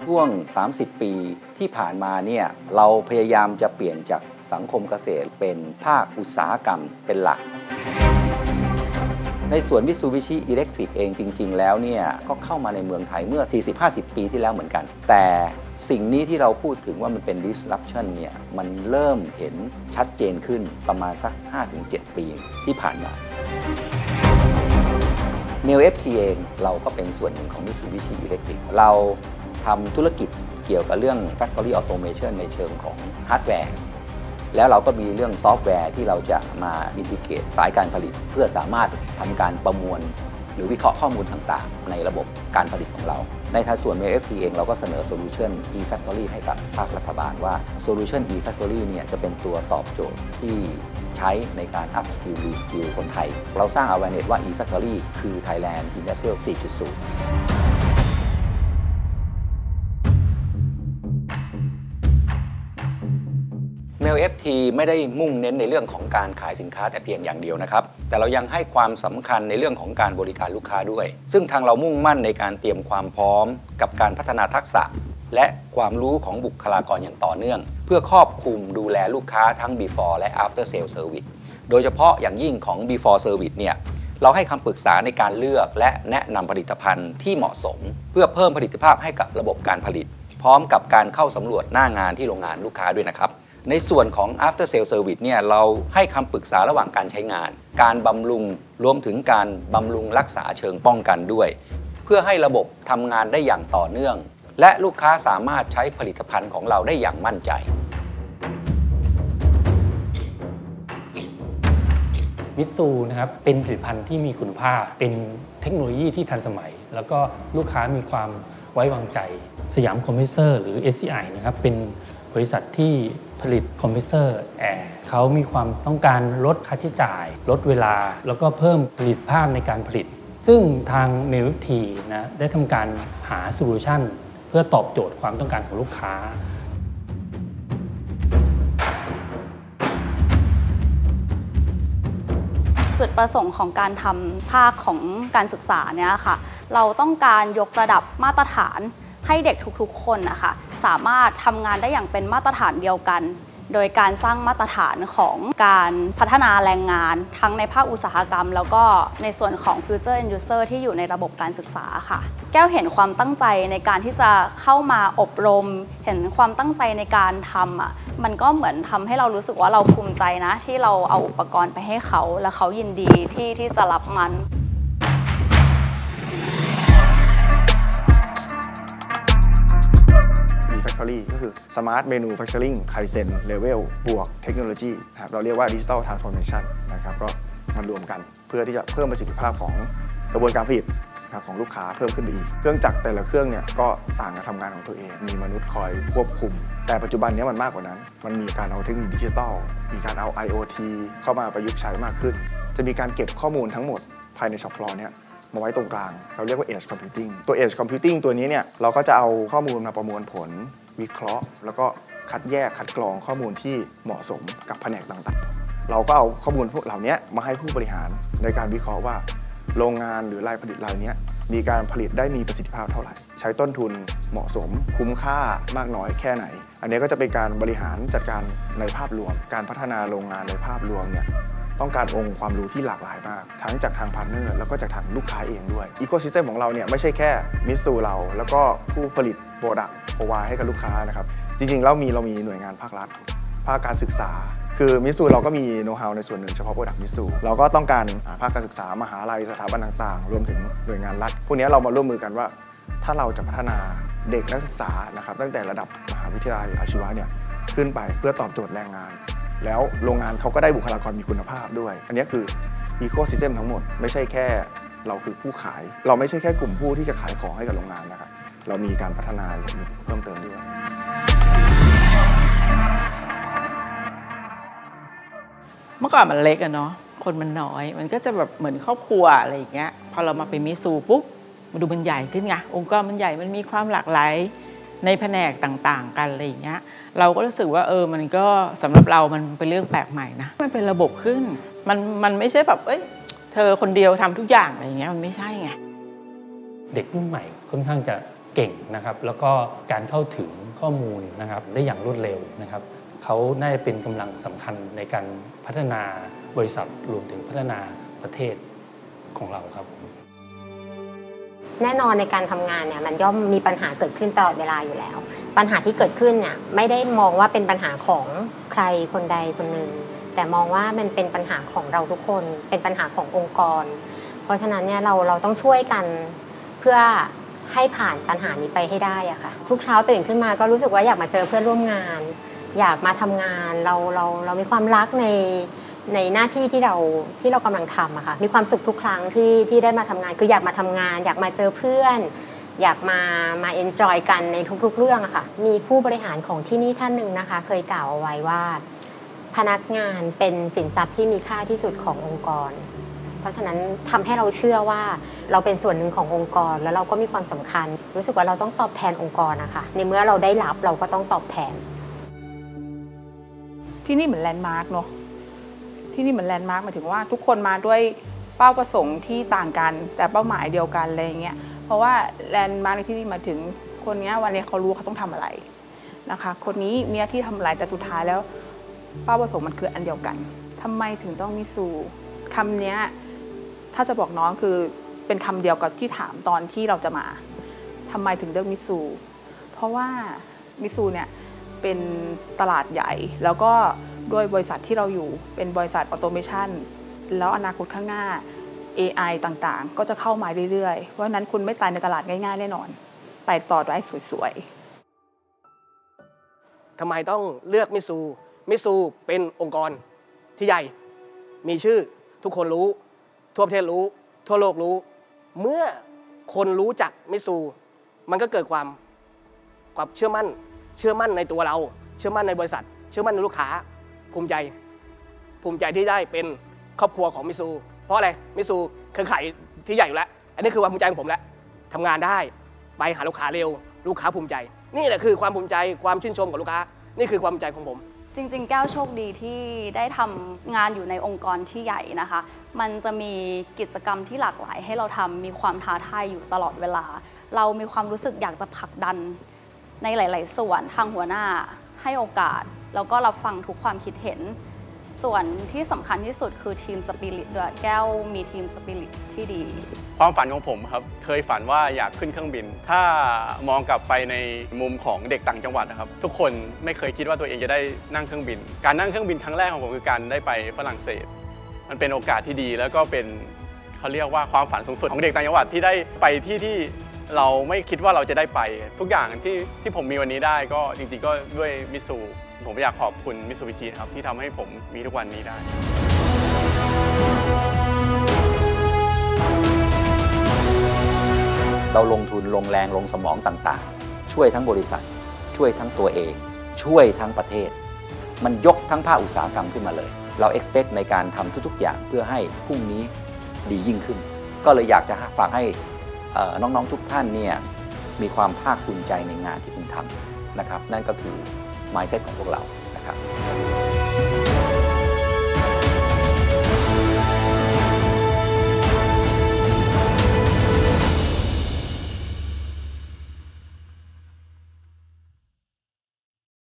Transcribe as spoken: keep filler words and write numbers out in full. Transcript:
ช่วงสามสิบปีที่ผ่านมาเนี่ยเราพยายามจะเปลี่ยนจากสังคมเกษตรเป็นภาคอุตสาหกรรมเป็นหลักในส่วน Mitsubishi Electric เองจริงๆแล้วเนี่ยก็เข้ามาในเมืองไทยเมื่อ สี่สิบห้าสิบ ปีที่แล้วเหมือนกันแต่สิ่งนี้ที่เราพูดถึงว่ามันเป็น disruption เนี่ยมันเริ่มเห็นชัดเจนขึ้นประมาณสัก ห้าถึงเจ็ด ปีที่ผ่านมา เมล เอฟ ที เองเราก็เป็นส่วนหนึ่งของ Mitsubishi Electric เราทำธุรกิจเกี่ยวกับเรื่อง Factory Automation ในเชิงของฮาร์ดแวร์แล้วเราก็มีเรื่องซอฟต์แวร์ที่เราจะมาอินทิเกรตสายการผลิตเพื่อสามารถทำการประมวลหรือวิเคราะห์ข้อมูลต่างๆในระบบการผลิตของเราในทางส่วน เมล เอฟ ที เองเราก็เสนอ Solution e-Factory ให้กับภาครัฐบาลว่า Solution e-Factory เนี่ยจะเป็นตัวตอบโจทย์ที่ใช้ในการ up skill re skill คนไทยเราสร้าง awareness ว่า e-Factory คือ Thailand Industrial สี่จุดศูนย์เมล เอฟ ที ไม่ได้มุ่งเน้นในเรื่องของการขายสินค้าแต่เพียงอย่างเดียวนะครับแต่เรายังให้ความสำคัญในเรื่องของการบริการลูกค้าด้วยซึ่งทางเรามุ่งมั่นในการเตรียมความพร้อมกับการพัฒนาทักษะและความรู้ของบุคลากรอย่างต่อเนื่องเพื่อครอบคลุมดูแลลูกค้าทั้ง before และ after sale service โดยเฉพาะอย่างยิ่งของ before service เนี่ยเราให้คำปรึกษาในการเลือกและแนะนำผลิตภัณฑ์ที่เหมาะสมเพื่อเพิ่มผลิตภาพให้กับระบบการผลิตพร้อมกับการเข้าสำรวจหน้างานที่โรงงานลูกค้าด้วยนะครับในส่วนของ after sale service เนี่ยเราให้คำปรึกษาระหว่างการใช้งานการบำรุงรวมถึงการบำรุงรักษาเชิงป้องกันด้วยเพื่อให้ระบบทำงานได้อย่างต่อเนื่องและลูกค้าสามารถใช้ผลิตภัณฑ์ของเราได้อย่างมั่นใจมิตซูนะครับเป็นผลิตภัณฑ์ที่มีคุณภาพเป็นเทคโนโลยีที่ทันสมัยแล้วก็ลูกค้ามีความไว้วางใจสยามคอมเพรสเซอร์หรือ เอส ซี ไอ นะครับเป็นบริษัทที่ผลิตคอมเพรสเซอร์แอร์เขามีความต้องการลดค่าใช้จ่ายลดเวลาแล้วก็เพิ่มประสิทธิภาพในการผลิตซึ่งทาง เมล เอฟ ที นะได้ทำการหาโซลูชันเพื่อตอบโจทย์ความต้องการของลูกค้าจุดประสงค์ของการทำภาคของการศึกษาเนี่ยค่ะเราต้องการยกระดับมาตรฐานให้เด็กทุกๆคนนะคะสามารถทำงานได้อย่างเป็นมาตรฐานเดียวกันโดยการสร้างมาตรฐานของการพัฒนาแรงงานทั้งในภาคอุตสาหกรรมแล้วก็ในส่วนของ Future End User ที่อยู่ในระบบการศึกษาค่ะแก้วเห็นความตั้งใจในการที่จะเข้ามาอบรมเห็นความตั้งใจในการทำอ่ะมันก็เหมือนทำให้เรารู้สึกว่าเราภูมิใจนะที่เราเอาอุปกรณ์ไปให้เขาและเขายินดีที่ที่จะรับมัน Factory ก็คือ Smart Manufacturing Kaizen Level บวกเทคโนโลยีนะครับเราเรียกว่า Digital Transformation นะครับก็มารวมกันเพื่อที่จะเพิ่มประสิทธิภาพของกระบวนการผลิตของลูกค้าเพิ่มขึ้นอีกเครื่องจักรแต่ละเครื่องเนี่ยก็ต่างกันทำงานของตัวเองมีมนุษย์คอยควบคุมแต่ปัจจุบันนี้มันมากกว่านั้นมันมีการเอาเทคโนโลยีดิจิทัลมีการเอา ไอ โอ ที เข้ามาประยุกต์ใช้มากขึ้นจะมีการเก็บข้อมูลทั้งหมดภายในช็อปฟลอร์เนี่ยมาไว้ตรงกลางเราเรียกว่า Edge Computing ตัว Edge Computing ตัวนี้เนี่ยเราก็จะเอาข้อมูลมาประมวลผลวิเคราะห์แล้วก็คัดแยกคัดกรองข้อมูลที่เหมาะสมกับแผนกต่างๆเราก็เอาข้อมูลพวกเหล่านี้มาให้ผู้บริหารในการวิเคราะห์ว่าโรงงานหรือรายผลิตรายนี้มีการผลิตได้มีประสิทธิภาพเท่าไหร่ใช้ต้นทุนเหมาะสมคุ้มค่ามากน้อยแค่ไหนอันนี้ก็จะเป็นการบริหารจัดการในภาพรวมการพัฒนาโรงงานในภาพรวมเนี่ยต้องการองค์ความรู้ที่หลากหลายมากทั้งจากทางพาร์ทเนอร์แล้วก็จากทางลูกค้าเองด้วยอีโคซิสเต็มของเราเนี่ยไม่ใช่แค่มิตซูเราแล้วก็ผู้ผลิตโปรดักต์โปรไวให้กับลูกค้านะครับจริงๆเรามีเรามีหน่วยงานภาครัฐภาคการศึกษาคือมิตซูเราก็มีโน้ตฮาวในส่วนหนึ่งเฉพาะโปรดักต์มิตซูเราก็ต้องการภาคการศึกษามหาลัยสถาบันต่างๆรวมถึงหน่วยงานรัฐพวกนี้เรามาร่วมมือกันว่าถ้าเราจะพัฒนาเด็กนักศึกษานะครับตั้งแต่ระดับมหาวิทยาลัยอาชีวะเนี่ยขึ้นไปเพื่อตอบโจทย์แรงงานแล้วโรงงานเขาก็ได้บุคลากรมีคุณภาพด้วยอันนี้คืออีโคซิสเต็มทั้งหมดไม่ใช่แค่เราคือผู้ขายเราไม่ใช่แค่กลุ่มผู้ที่จะขายของให้กับโรงงานนะครับเรามีการพัฒนาอย่างอื่นเพิ่มเติมด้วยเมื่อก่อนมันเล็กอะเนาะคนมันน้อยมันก็จะแบบเหมือนครอบครัวอะไรอย่างเงี้ยพอเรามาเป็นมิตซูปุ๊บมันดูมันใหญ่ขึ้นไงองค์กรมันใหญ่มันมีความหลากหลายในแผนกต่างๆกันอะไรอย่างเงี้ยเราก็รู้สึกว่าเออมันก็สำหรับเรามันเป็นเรื่องแปลกใหม่นะมันเป็นระบบขึ้นมันมันไม่ใช่แบบเอ้ยเธอคนเดียวทำทุกอย่างอะไรอย่างเงี้ยมันไม่ใช่ไงเด็กรุ่นใหม่ค่อนข้างจะเก่งนะครับแล้วก็การเข้าถึงข้อมูลนะครับได้อย่างรวดเร็วนะครับเขาน่าจะเป็นกำลังสำคัญในการพัฒนาบริษัทรวมถึงพัฒนาประเทศของเราครับแน่นอนในการทำงานเนี่ยมันย่อมมีปัญหาเกิดขึ้นตลอดเวลาอยู่แล้วปัญหาที่เกิดขึ้นเนี่ยไม่ได้มองว่าเป็นปัญหาของใครคนใดคนหนึ่งแต่มองว่ามันเป็นปัญหาของเราทุกคนเป็นปัญหาขององค์กรเพราะฉะนั้นเนี่ยเราเราต้องช่วยกันเพื่อให้ผ่านปัญหานี้ไปให้ได้อะค่ะทุกเช้าตื่นขึ้นมาก็รู้สึกว่าอยากมาเจอเพื่อนร่วมงานอยากมาทำงานเราเราเรามีความรักในในหน้าที่ที่เราที่เรากำลังทำอะค่ะมีความสุขทุกครั้งที่ที่ได้มาทำงานคืออยากมาทำงานอยากมาเจอเพื่อนอยากมามาเอนจอยกันในทุกๆเรื่องอะค่ะมีผู้บริหารของที่นี่ท่านหนึ่งนะคะเคยกล่าวเอาไว้ว่าพนักงานเป็นสินทรัพย์ที่มีค่าที่สุดขององค์กรเพราะฉะนั้นทำให้เราเชื่อว่าเราเป็นส่วนหนึ่งขององค์กรแล้วเราก็มีความสำคัญรู้สึกว่าเราต้องตอบแทนองค์กรนะคะในเมื่อเราได้รับเราก็ต้องตอบแทนที่นี่เหมือนแลนด์มาร์กเนาะที่นี่เหมือนแลนด์มาร์กหมายถึงว่าทุกคนมาด้วยเป้าประสงค์ที่ต่างกันแต่เป้าหมายเดียวกันอะไรอย่างเงี้ยเพราะว่าแลนด์มาร์กในที่นี่มาถึงคนนี้วันนี้เขารู้เขาต้องทำอะไรนะคะคนนี้มีหน้าที่ทำอะไรแต่สุดท้ายแล้วเป้าประสงค์มันคืออันเดียวกันทำไมถึงต้องมิซูคำนี้ถ้าจะบอกน้องคือเป็นคำเดียวกับที่ถามตอนที่เราจะมาทำไมถึงเลือกมิซูเพราะว่ามิซูเนี่ยเป็นตลาดใหญ่แล้วก็ด้วยบริษัทที่เราอยู่เป็นบริษัทออโตเมชันแล้วอนาคตข้างหน้า เอ ไอ ต่างๆก็จะเข้ามาเรื่อยๆเพราะฉะนั้นคุณไม่ตายในตลาดง่ายๆแน่นอนไปต่อได้สวยๆทำไมต้องเลือกมิซูมิซูเป็นองค์กรที่ใหญ่มีชื่อทุกคนรู้ทั่วประเทศรู้ทั่วโลกรู้เมื่อคนรู้จักมิซูมันก็เกิดความความเชื่อมั่นเชื่อมั่นในตัวเราเชื่อมั่นในบริษัทเชื่อมั่นในลูกค้าภูมิใจภูมิใจที่ได้เป็นครอบครัวของมิซูเพราะอะไรมิซูเครือข่ายที่ใหญ่อยู่แล้วอันนี้คือความภูมิใจของผมแล้วทำงานได้ไปหาลูกค้าเร็วลูกค้าภูมิใจนี่แหละคือความภูมิใจความชื่นชมของลูกค้านี่คือความภูมิใจของผมจริงๆแก้วโชคดีที่ได้ทำงานอยู่ในองค์กรที่ใหญ่นะคะมันจะมีกิจกรรมที่หลากหลายให้เราทำมีความท้าทายอยู่ตลอดเวลาเรามีความรู้สึกอยากจะผลักดันในหลายๆส่วนทางหัวหน้าให้โอกาสแล้วก็รับฟังทุกความคิดเห็นส่วนที่สำคัญที่สุดคือทีมสปิริตด้วยแก้วมีทีมสปิริตที่ดีความฝันของผมครับเคยฝันว่าอยากขึ้นเครื่องบินถ้ามองกลับไปในมุมของเด็กต่างจังหวัดนะครับทุกคนไม่เคยคิดว่าตัวเองจะได้นั่งเครื่องบินการนั่งเครื่องบินครั้งแรกของผมคือการได้ไปฝรั่งเศสมันเป็นโอกาสที่ดีแล้วก็เป็นเขาเรียกว่าความฝันสูงสุดของเด็กต่างจังหวัดที่ได้ไปที่ที่เราไม่คิดว่าเราจะได้ไปทุกอย่างที่ที่ผมมีวันนี้ได้ก็จริงๆก็ด้วยมิซูผมอยากขอบคุณมิซูบิชิครับที่ทำให้ผมมีทุกวันนี้ได้เราลงทุนลงแรงลงสมองต่างๆช่วยทั้งบริษัทช่วยทั้งตัวเองช่วยทั้งประเทศมันยกทั้งภาคอุตสาหกรรมขึ้นมาเลยเรา expect ในการทำทุกๆอย่างเพื่อให้พรุ่งนี้ดียิ่งขึ้นก็เลยอยากจะฝากให้น้องๆทุกท่านเนี่ยมีความภาคภูมิใจในงานที่คุณทำนะครับนั่นก็คือ mindset ของพวกเรานะครับ